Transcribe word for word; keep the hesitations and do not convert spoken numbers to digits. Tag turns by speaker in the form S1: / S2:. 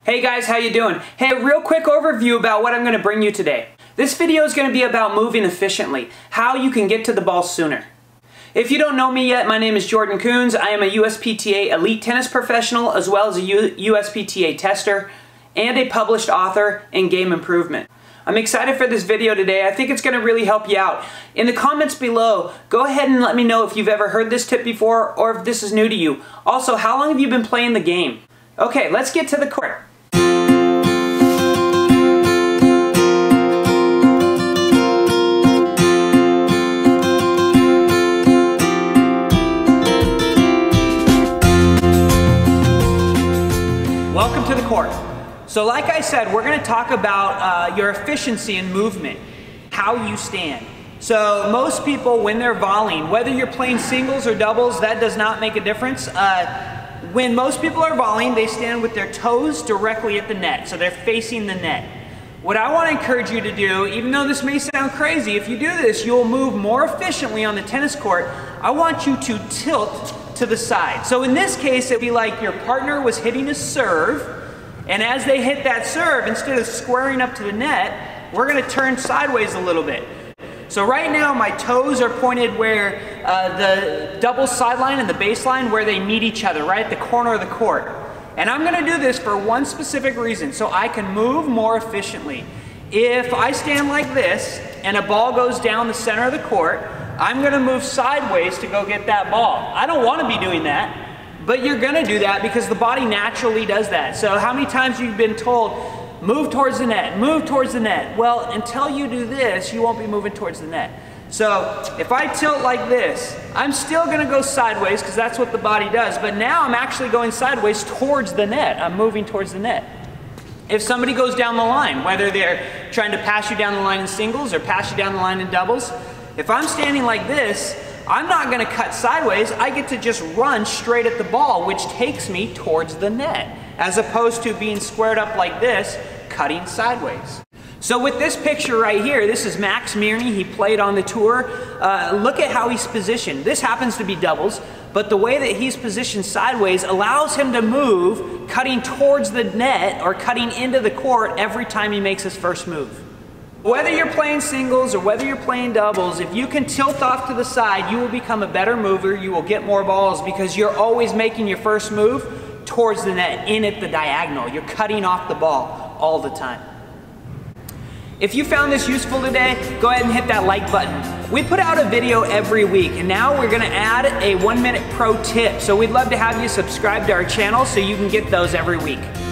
S1: Hey guys, how you doing? Hey, a real quick overview about what I'm going to bring you today. This video is going to be about moving efficiently, how you can get to the ball sooner. If you don't know me yet, my name is Jordan Coons. I am a U S P T A elite tennis professional as well as a U S P T A tester and a published author in game improvement. I'm excited for this video today. I think it's going to really help you out. In the comments below, go ahead and let me know if you've ever heard this tip before or if this is new to you. Also, how long have you been playing the game? Okay, let's get to the court. Welcome to the court. So like I said, we're going to talk about uh, your efficiency in movement, how you stand. So most people, when they're volleying, whether you're playing singles or doubles, that does not make a difference. Uh, when most people are volleying, they stand with their toes directly at the net, so they're facing the net. What I want to encourage you to do, even though this may sound crazy, if you do this, you'll move more efficiently on the tennis court. I want you to tilt to the side. So in this case, it'd be like your partner was hitting a serve, and as they hit that serve, instead of squaring up to the net, we're going to turn sideways a little bit. So right now, my toes are pointed where uh, the double sideline and the baseline, where they meet each other, right at the corner of the court. And I'm going to do this for one specific reason, so I can move more efficiently. If I stand like this, and a ball goes down the center of the court, I'm going to move sideways to go get that ball. I don't want to be doing that. But you're going to do that because the body naturally does that. So how many times have you been told, move towards the net, move towards the net? Well, until you do this, you won't be moving towards the net. So if I tilt like this, I'm still going to go sideways because that's what the body does. But now I'm actually going sideways towards the net. I'm moving towards the net. If somebody goes down the line, whether they're trying to pass you down the line in singles or pass you down the line in doubles, if I'm standing like this, I'm not going to cut sideways. I get to just run straight at the ball, which takes me towards the net, as opposed to being squared up like this, cutting sideways. So with this picture right here, this is Max Miryni. He played on the tour. Uh, look at how he's positioned. This happens to be doubles, but the way that he's positioned sideways allows him to move, cutting towards the net or cutting into the court every time he makes his first move. Whether you're playing singles or whether you're playing doubles, if you can tilt off to the side, you will become a better mover. You will get more balls because you're always making your first move towards the net, in at the diagonal. You're cutting off the ball all the time. If you found this useful today, go ahead and hit that like button. We put out a video every week, and now we're going to add a one minute pro tip. So we'd love to have you subscribe to our channel so you can get those every week.